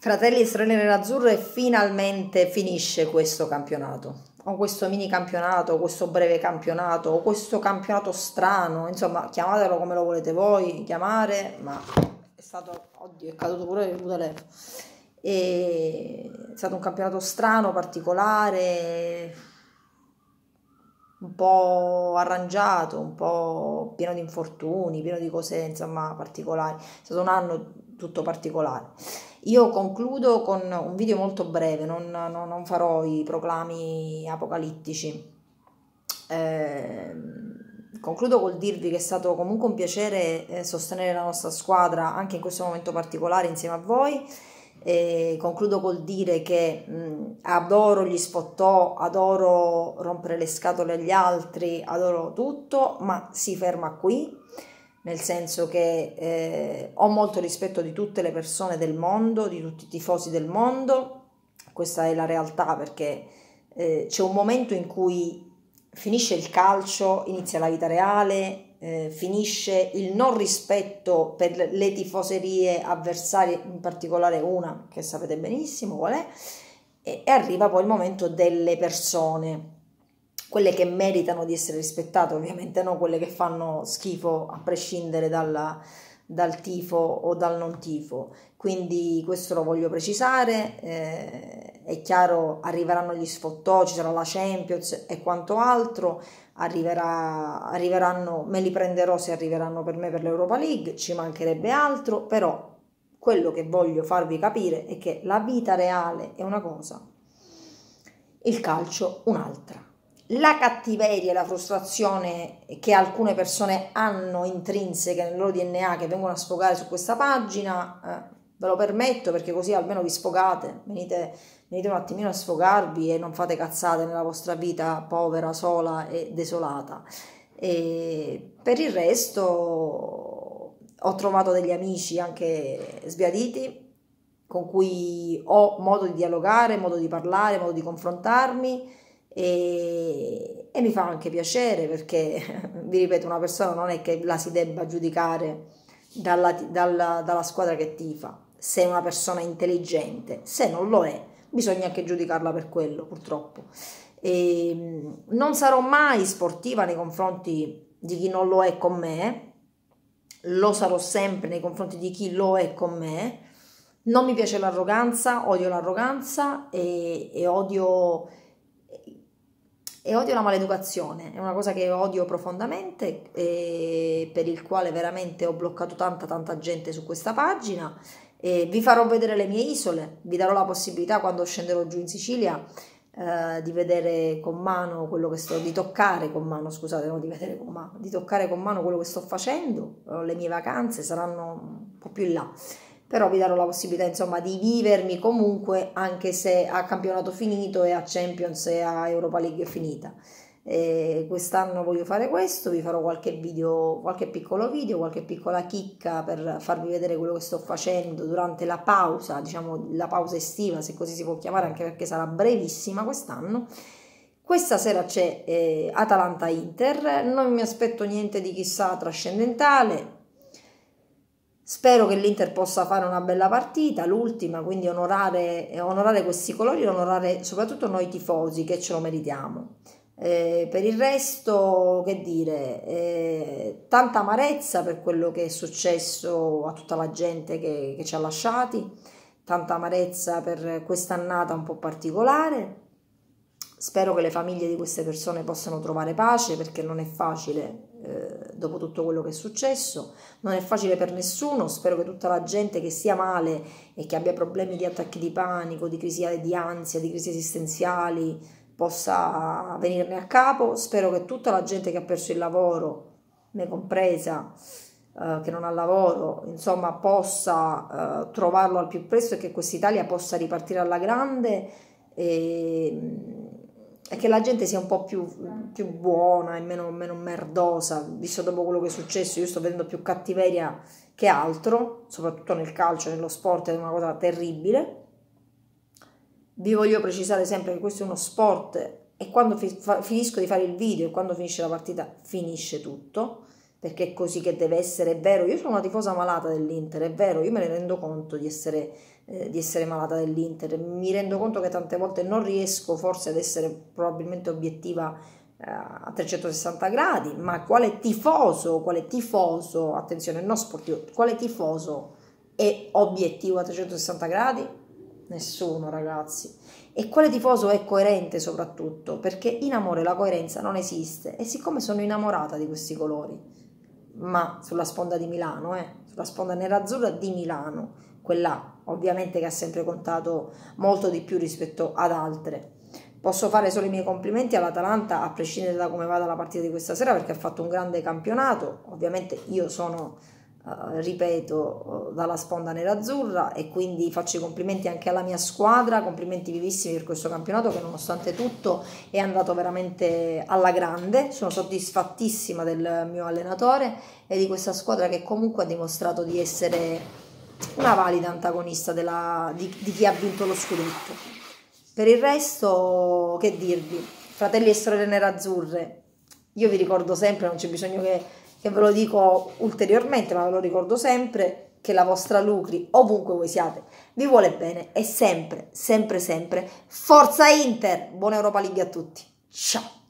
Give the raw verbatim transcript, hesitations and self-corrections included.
Fratelli e sorelle nerazzurre, finalmente finisce questo campionato, o questo mini campionato, o questo breve campionato, o questo campionato strano, insomma, chiamatelo come lo volete voi chiamare, ma è stato, oddio, è caduto pure il telefono. E è stato un campionato strano, particolare, un po' arrangiato, un po' pieno di infortuni, pieno di cose, insomma, particolari. È stato un anno tutto particolare. Io concludo con un video molto breve, non, non, non farò i proclami apocalittici. Eh, concludo col dirvi che è stato comunque un piacere eh, sostenere la nostra squadra anche in questo momento particolare insieme a voi. Eh, concludo col dire che mh, adoro gli sfottò, adoro rompere le scatole agli altri, adoro tutto, ma si ferma qui. Nel senso che eh, ho molto rispetto di tutte le persone del mondo, di tutti i tifosi del mondo, questa è la realtà, perché eh, c'è un momento in cui finisce il calcio, inizia la vita reale, eh, finisce il non rispetto per le tifoserie avversarie, in particolare una che sapete benissimo qual è, e, e arriva poi il momento delle persone, quelle che meritano di essere rispettate, ovviamente non quelle che fanno schifo a prescindere dal, dal tifo o dal non tifo. Quindi questo lo voglio precisare, eh, è chiaro, arriveranno gli sfottò, ci sarà la Champions e quanto altro, arriverà, arriveranno, me li prenderò se arriveranno per me per l'Europa League, ci mancherebbe altro, però quello che voglio farvi capire è che la vita reale è una cosa, il calcio un'altra. La cattiveria e la frustrazione che alcune persone hanno intrinseche nel loro D N A, che vengono a sfogare su questa pagina, eh, ve lo permetto, perché così almeno vi sfogate, venite, venite un attimino a sfogarvi e non fate cazzate nella vostra vita povera, sola e desolata. E per il resto ho trovato degli amici anche sbiaditi, con cui ho modo di dialogare, modo di parlare, modo di confrontarmi, e, e mi fa anche piacere, perché vi ripeto, una persona non è che la si debba giudicare dalla, dalla, dalla squadra che tifa, se è una persona intelligente. Se non lo è, bisogna anche giudicarla per quello, purtroppo. E non sarò mai sportiva nei confronti di chi non lo è con me, lo sarò sempre nei confronti di chi lo è con me. Non mi piace l'arroganza, odio l'arroganza e, e odio e odio la maleducazione, è una cosa che odio profondamente e per il quale veramente ho bloccato tanta tanta gente su questa pagina. E vi farò vedere le mie isole, vi darò la possibilità quando scenderò giù in Sicilia eh, di vedere con mano quello che sto, di toccare con mano, scusate, non di vedere con mano, di toccare con mano quello che sto facendo. Le mie vacanze saranno un po' più in là, però vi darò la possibilità, insomma, di vivermi comunque anche se a campionato finito e a Champions e a Europa League finita. Quest'anno voglio fare questo, vi farò qualche video, qualche piccolo video, qualche piccola chicca per farvi vedere quello che sto facendo durante la pausa, diciamo la pausa estiva, se così si può chiamare, anche perché sarà brevissima quest'anno. Questa sera c'è eh, Atalanta-Inter, non mi aspetto niente di chissà trascendentale. Spero che l'Inter possa fare una bella partita, l'ultima, quindi onorare, onorare questi colori, onorare soprattutto noi tifosi che ce lo meritiamo. Eh, per il resto, che dire, eh, tanta amarezza per quello che è successo a tutta la gente che, che ci ha lasciati, tanta amarezza per quest'annata un po' particolare. Spero che le famiglie di queste persone possano trovare pace, perché non è facile eh, dopo tutto quello che è successo, non è facile per nessuno. Spero che tutta la gente che stia male e che abbia problemi di attacchi di panico, di crisi di ansia, di crisi esistenziali, possa venirne a capo. Spero che tutta la gente che ha perso il lavoro, me compresa, eh, che non ha lavoro, insomma, possa eh, trovarlo al più presto e che quest'Italia possa ripartire alla grande. E, e che la gente sia un po' più, più buona e meno, meno merdosa, visto dopo quello che è successo. Io sto vedendo più cattiveria che altro, soprattutto nel calcio, nello sport, è una cosa terribile. Vi voglio precisare sempre che questo è uno sport e quando fi, fa, finisco di fare il video e quando finisce la partita finisce tutto, perché è così che deve essere, è vero, io sono una tifosa malata dell'Inter, è vero, io me ne rendo conto di essere, eh, di essere malata dell'Inter, mi rendo conto che tante volte non riesco forse ad essere probabilmente obiettiva eh, a trecentosessanta gradi, ma quale tifoso, quale tifoso, attenzione, non sportivo, quale tifoso è obiettivo a trecentosessanta gradi? Nessuno, ragazzi. E quale tifoso è coerente soprattutto? Perché in amore la coerenza non esiste e siccome sono innamorata di questi colori, ma sulla sponda di Milano, eh, sulla sponda nerazzurra di Milano, quella ovviamente che ha sempre contato molto di più rispetto ad altre. Posso fare solo i miei complimenti all'Atalanta a prescindere da come vada la partita di questa sera perché ha fatto un grande campionato, ovviamente io sono, eh, ripeto, dalla sponda nerazzurra e quindi faccio i complimenti anche alla mia squadra, complimenti vivissimi per questo campionato che nonostante tutto è andato veramente alla grande, sono soddisfattissima del mio allenatore e di questa squadra che comunque ha dimostrato di essere una valida antagonista della, di, di chi ha vinto lo scudetto. Per il resto, che dirvi, fratelli e sorelle nerazzurre, io vi ricordo sempre, non c'è bisogno che, che ve lo dico ulteriormente, ma ve lo ricordo sempre, che la vostra Lucri, ovunque voi siate, vi vuole bene e sempre, sempre, sempre, forza Inter! Buona Europa League a tutti! Ciao!